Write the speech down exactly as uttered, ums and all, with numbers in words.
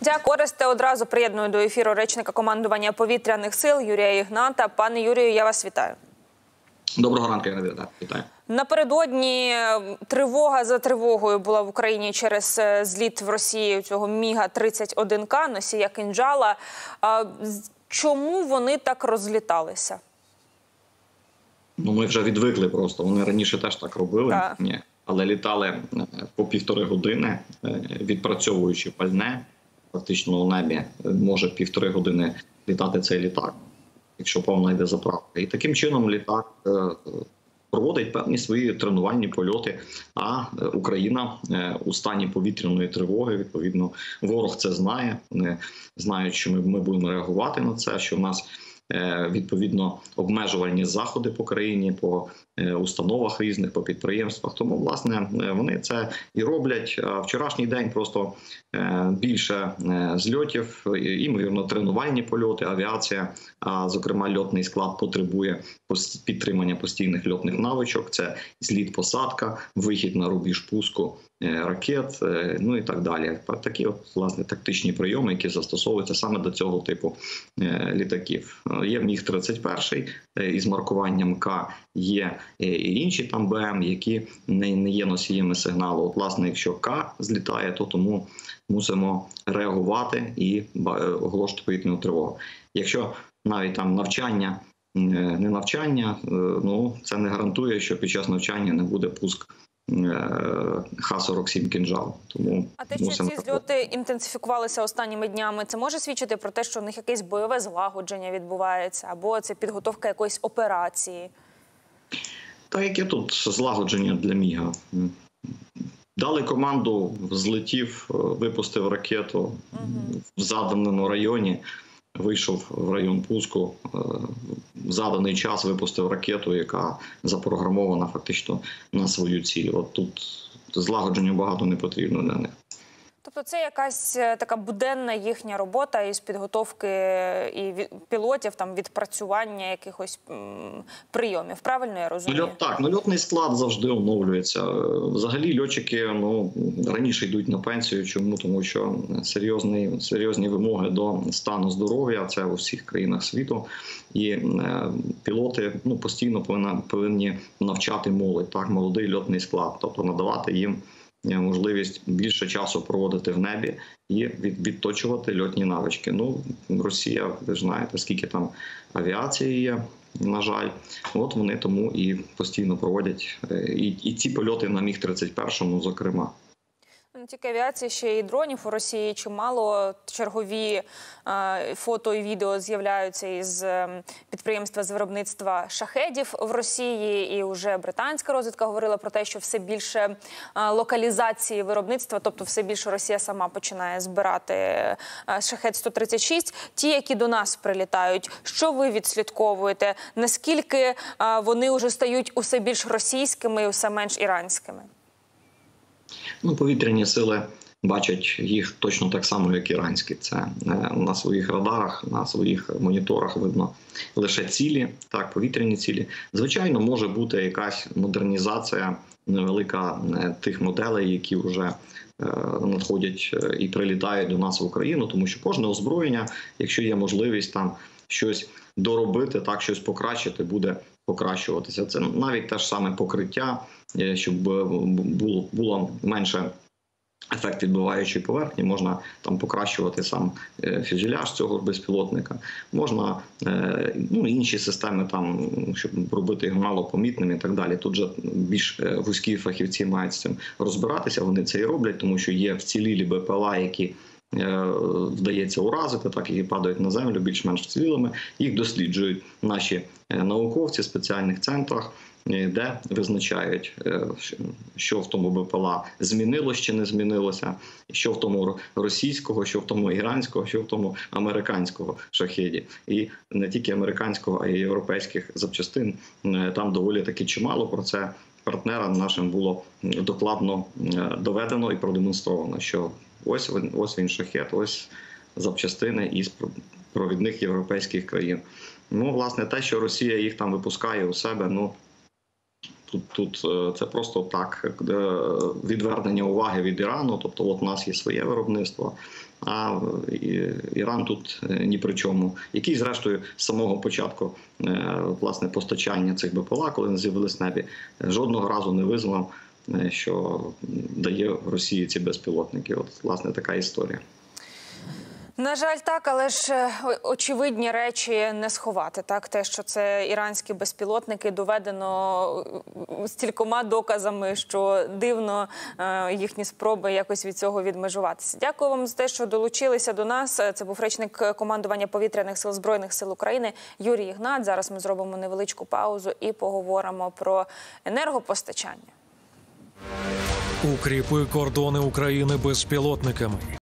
Дякую, Оресте. Одразу приєдную до ефіру речника командування повітряних сил Юрія Ігната. Пане Юрію, я вас вітаю. Доброго ранку, я вітаю. Напередодні тривога за тривогою була в Україні через зліт в Росії цього Міга тридцять один К, носія «Кинджала». Чому вони так розліталися? Ну, ми вже відвикли просто. Вони раніше теж так робили. Так. Ні. Але літали по півтори години, відпрацьовуючи пальне. Фактично у небі може півтори години літати цей літак, якщо повна йде заправка. І таким чином літак проводить певні свої тренувальні польоти, а Україна у стані повітряної тривоги, відповідно, ворог це знає, вони знають, що ми, ми будемо реагувати на це, що в нас відповідно обмежувальні заходи по країні, по установах різних, по підприємствах. Тому, власне, вони це і роблять. Вчорашній день просто більше зльотів, імовірно, тренувальні польоти, авіація, а зокрема льотний склад потребує підтримання постійних льотних навичок. Це зліт-посадка, вихід на рубіж пуску ракет, ну і так далі. Такі от, власне, тактичні прийоми, які застосовуються саме до цього типу літаків. Є Міг тридцять один із маркуванням К, є і інші там Б М, які не, не є носіями сигналу. От, власне, якщо К злітає, то тому мусимо реагувати і оголошувати повітряну тривогу. Якщо навіть там навчання, не навчання, ну це не гарантує, що під час навчання не буде пуск Х сорок сім «Кинджал». Тому а те, що ці зльоти інтенсифікувалися останніми днями, це може свідчити про те, що в них якесь бойове злагодження відбувається, або це підготовка якоїсь операції? Та яке тут злагодження для Міга? Дали команду, злетів, випустив ракету угу. в заданому районі, вийшов в район пуску, в заданий час випустив ракету, яка запрограмована фактично на свою ціль. От тут злагодження багато не потрібно для них. Тобто це якась така буденна їхня робота із підготовки і пілотів, там, відпрацювання якихось прийомів, правильно я розумію? Так, ну, льотний склад завжди оновлюється. Взагалі льотчики ну, раніше йдуть на пенсію. Чому? Тому що серйозні, серйозні вимоги до стану здоров'я, це у всіх країнах світу. І е, пілоти ну, постійно повинні, повинні навчати молодь, так, молодий льотний склад, тобто надавати їм можливість більше часу проводити в небі і відточувати льотні навички. Ну, Росія, ви ж знаєте, скільки там авіації є, на жаль. От вони тому і постійно проводять і, і ці польоти на Міг тридцять один, зокрема. Не тільки авіації, ще й дронів у Росії чимало. Чергові е, фото і відео з'являються із е, підприємства з виробництва шахедів в Росії. І вже британська розвідка говорила про те, що все більше е, локалізації виробництва, тобто все більше Росія сама починає збирати е, шахед сто тридцять шість. Ті, які до нас прилітають, що ви відслідковуєте? Наскільки е, вони вже стають усе більш російськими і усе менш іранськими? Ну, повітряні сили бачать їх точно так само, як іранські. Це на своїх радарах, на своїх моніторах видно лише цілі, так, повітряні цілі. Звичайно, може бути якась модернізація невелика тих моделей, які вже надходять і прилітають до нас в Україну, тому що кожне озброєння, якщо є можливість там щось доробити, так, щось покращити, буде покращуватися. Це навіть те ж саме покриття, щоб було, було менше ефект відбиваючої поверхні, можна там покращувати сам фюзеляж цього безпілотника, можна ну, інші системи, там, щоб робити його малопомітним і так далі. Тут же більш вузькі фахівці мають з цим розбиратися, вони це і роблять, тому що є вцілілі Б П Л А, які вдається уразити, так, які падають на землю більш-менш вцілілими. Їх досліджують наші науковці в спеціальних центрах, де визначають, що в тому Б П Л А змінилося чи не змінилося, що в тому російського, що в тому іранського, що в тому американського шахеді. І не тільки американського, а й європейських запчастин там доволі таки чимало. Про це партнерам нашим було докладно доведено і продемонстровано, що ось, ось він шахет, ось запчастини із провідних європейських країн. Ну, власне, те, що Росія їх там випускає у себе, ну, тут, тут це просто так відвернення уваги від Ірану. Тобто, от у нас є своє виробництво, а Іран тут ні при чому. Який, зрештою, з самого початку власне постачання цих БПЛА, коли вони з'явились в небі, жодного разу не визнав, що дає Росії ці безпілотники. От, власне, така історія. На жаль, так, але ж очевидні речі не сховати. Так, те, що це іранські безпілотники, доведено стількома доказами, що дивно їхні спроби якось від цього відмежуватися. Дякую вам за те, що долучилися до нас. Це був речник командування повітряних сил Збройних сил України Юрій Ігнат. Зараз ми зробимо невеличку паузу і поговоримо про енергопостачання. Укріпи кордони України безпілотниками.